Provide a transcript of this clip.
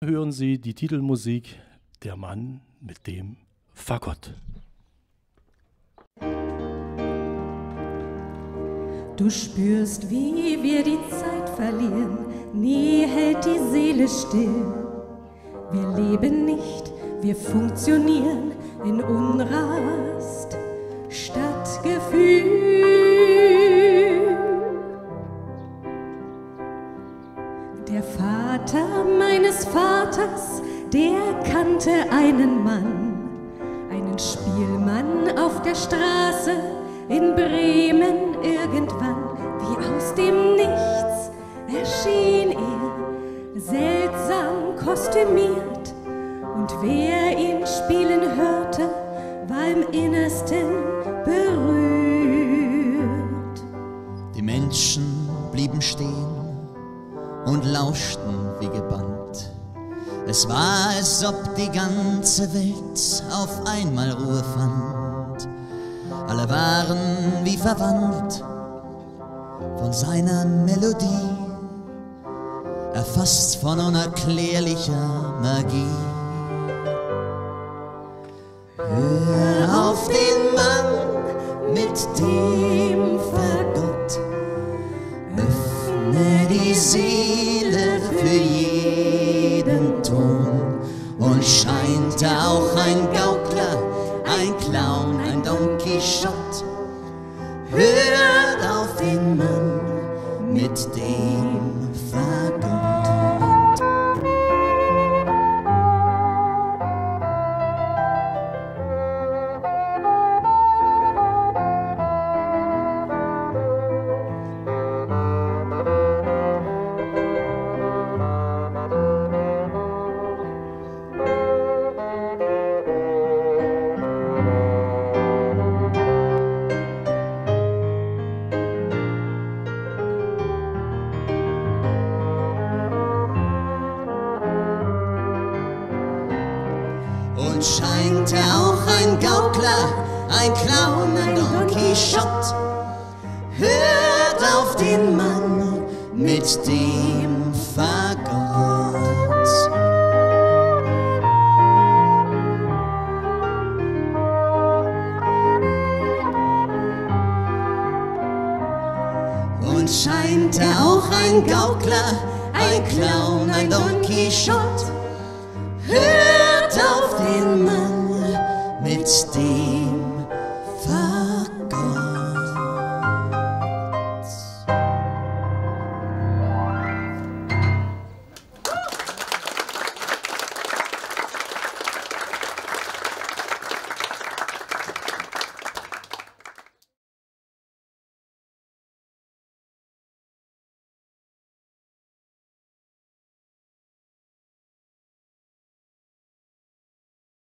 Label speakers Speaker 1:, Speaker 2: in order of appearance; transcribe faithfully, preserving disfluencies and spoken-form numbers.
Speaker 1: Hören Sie die Titelmusik Der Mann mit dem Fagott.
Speaker 2: Du spürst, wie wir die Zeit verlieren, nie hält die Seele still. Wir leben nicht, wir funktionieren in Unrast statt Gefühl. Der Vater meines Vaters, der kannte einen Mann, einen Spielmann auf der Straße in Bremen irgendwann. Wie aus dem Nichts erschien er, seltsam kostümiert, und wer ihn spielen hörte, war im Innersten berührt.
Speaker 3: Die Menschen blieben stehen und lauschten wie gebannt. Es war, als ob die ganze Welt auf einmal Ruhe fand. Alle waren wie verwandt von seiner Melodie, erfasst von unerklärlicher Magie. Hör auf den Mann mit dem Fagott, öffne die Seele für jeden Ton, und scheint da auch ein Gaukler, ein Clown, ein Don Quixote. Hört auf den Mann mit dem Fagott. Und scheint er auch ein Gaukler, ein Clown, ein Don Quixote. Hört auf den Mann mit dem Fagott. Und scheint er auch ein Gaukler, ein Clown, ein Don Quixote. Hört auf den Mann mit dem